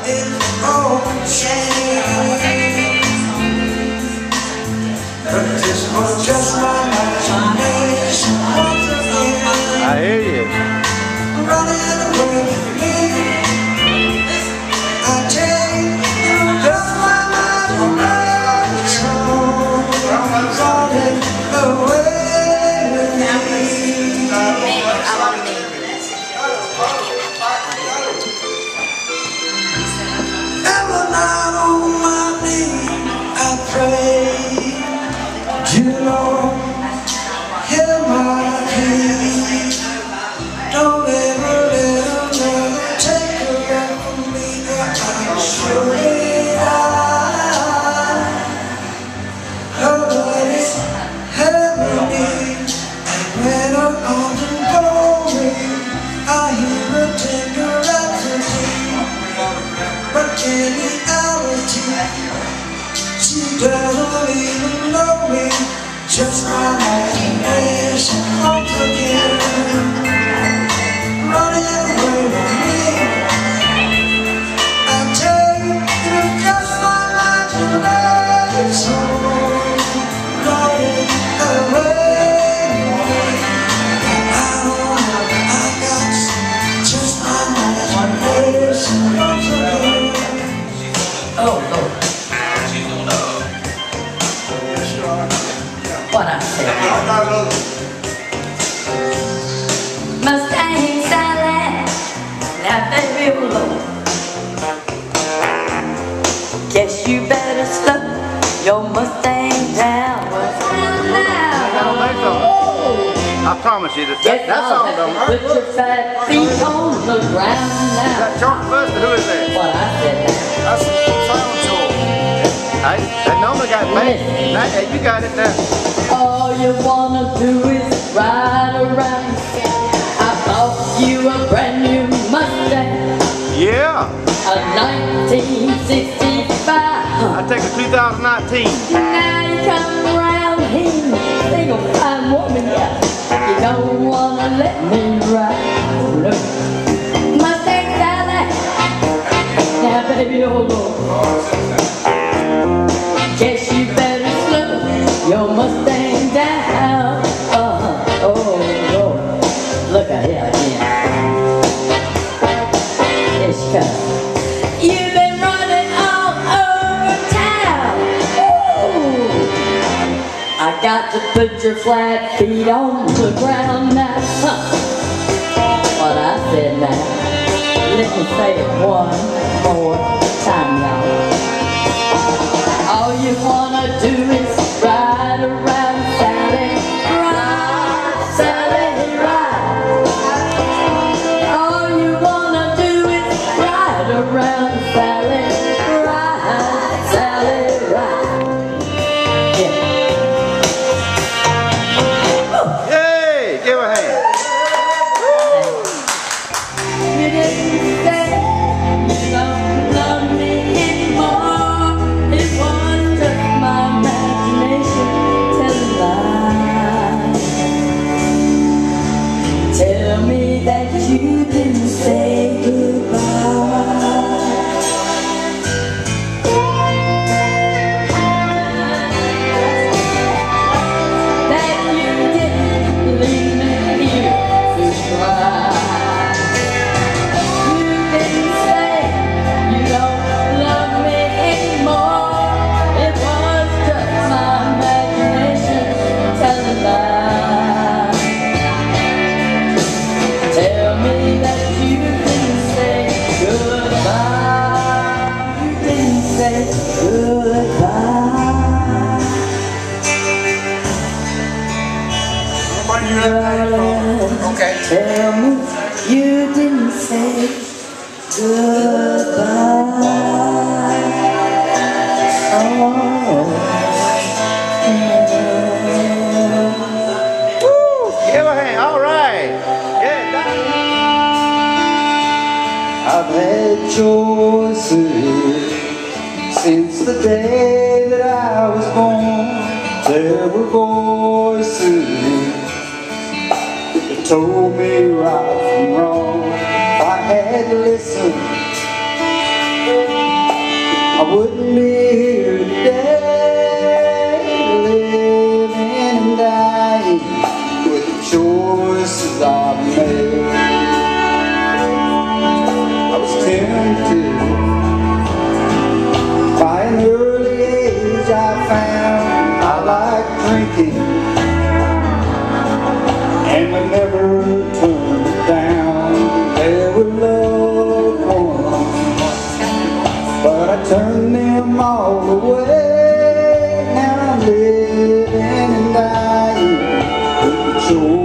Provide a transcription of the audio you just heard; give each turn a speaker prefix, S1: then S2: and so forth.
S1: is all shame. But this was just my imagination once again.
S2: I hear you.
S1: Running away from me. I take just my imagination. Running away with me. Every night on my knees I pray, you Lord, hear my plea. Don't ever let another take away from me. I'm surely nobody's heavenly. And when I'm on the glory, I hear a tender rhapsody. But in reality, she doesn't even know me. Just my imagination once again. Running away from me. I take just my imagination. Running away from me. I don't know, I got just my imagination once again.
S3: Oh, Lord. What I said. Mustang Sally, now baby, oh Lord. Guess you better slow your Mustang down.
S2: I promise you, that song don't hurt.
S3: Put your fat feet on the ground now.
S2: Is that Charles Buster? Who is that?
S3: What I said now.
S2: That's Sound Soul. Hey, that number got back. Hey, you got it now.
S3: All you wanna do is ride around. I bought you a brand new Mustang.
S2: Yeah.
S3: A 1965.
S2: I take a 2019.
S3: Now you come around here, single fine woman, yeah. You don't wanna let me ride. Look, Mustang Sally. Now baby, oh Lord. Guess you better slow your Mustang down. Oh Lord. Look at here again. Here she comes. You've been running all over town. Ooh. I got to put your flat feet on the ground now. What I said now. Let me say it one more time, y'all. All you wanna do is ride around, Sally. Ride, Sally, ride. All you wanna do is ride around, Sally. Ride, Sally, ride. Yeah.
S2: Hey, give her a hand.
S3: You didn't say you don't love me anymore. It was just my imagination telling lies. Tell me that you didn't say goodbye. That you didn't leave me here to cry. You didn't say you don't love me anymore. It was just my imagination telling lies. Tell me that you didn't say goodbye. You didn't say goodbye.
S1: Okay.
S3: Tell me you didn't say goodbye. Oh.
S2: Woo, give her a hand. All right. Yeah,
S1: I've had choices since the day that I was born. There were voices that told me right from wrong. If I had listened,
S4: wouldn't be here today, living and dying with the choices I've made. I was tempted by an early age. I found I like drinking, and I never turned it down. There were loved ones, but I turned them all away. Now I'm living and dying with the choice